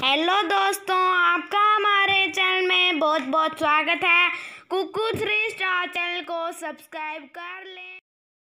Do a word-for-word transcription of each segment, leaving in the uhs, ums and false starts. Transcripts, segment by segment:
Hello दोस्तों, आपका हमारे चैनल में बहुत बहुत स्वागत है। कुकू थ्री स्टार चैनल को सब्सक्राइब कर लें।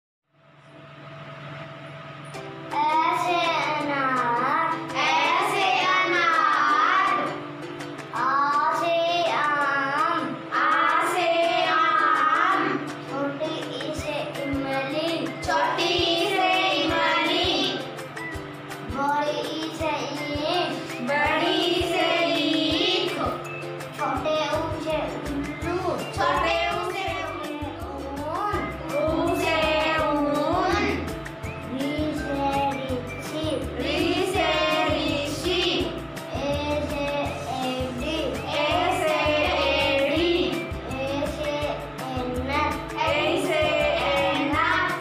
ऐसे अनार ऐसे अनार, आ से आम आ से आम, छोटी ई से इमली छोटी ई से इमली, बड़ी ई से ईख बड़ी ई से ईख, छोटे ऊ से उल्लू छोटे ऊ से ऊन ऊ से ऊन, री से ऋषि री से ऋषि, ए से एड़ी ए से एड़ी, ए से ऐनक ए से ऐनक,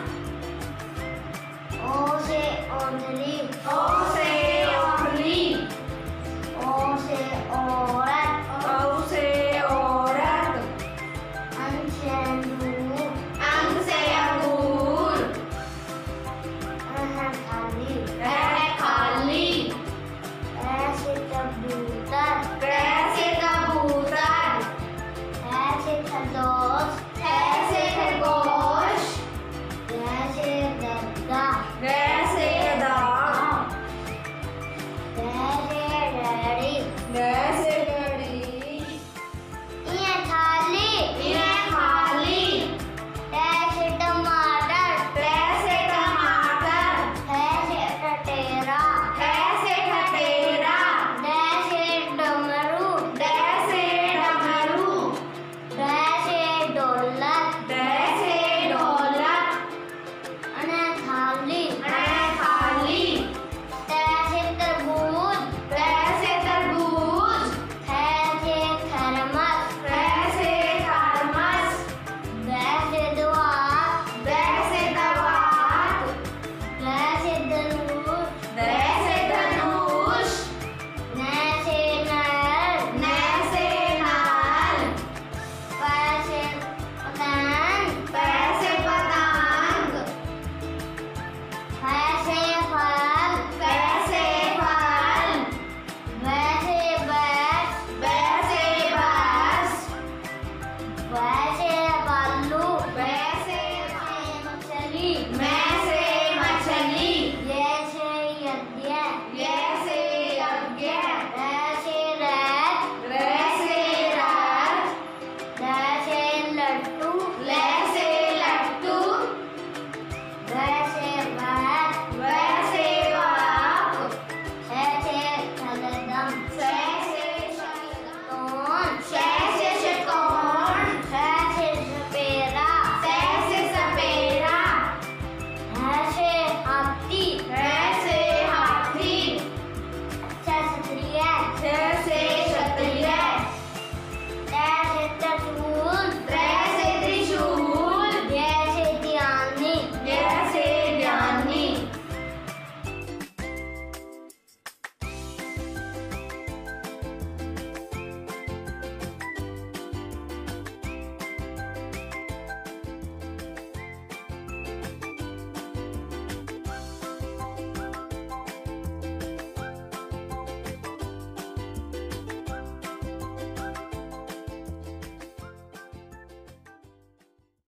ओ से ओंधली ओ से ओंधली, ओ से औरत ओ से औरत, अं से अंगूर अंग से अंगूर, अह खाली है खाली, ऐसे कबूतर ऐसे कबूतर, ऐसे खरगोश ऐसे खरगोश, ऐसे गद्दा ऐसे गधा, ऐसे डैडी ऐसे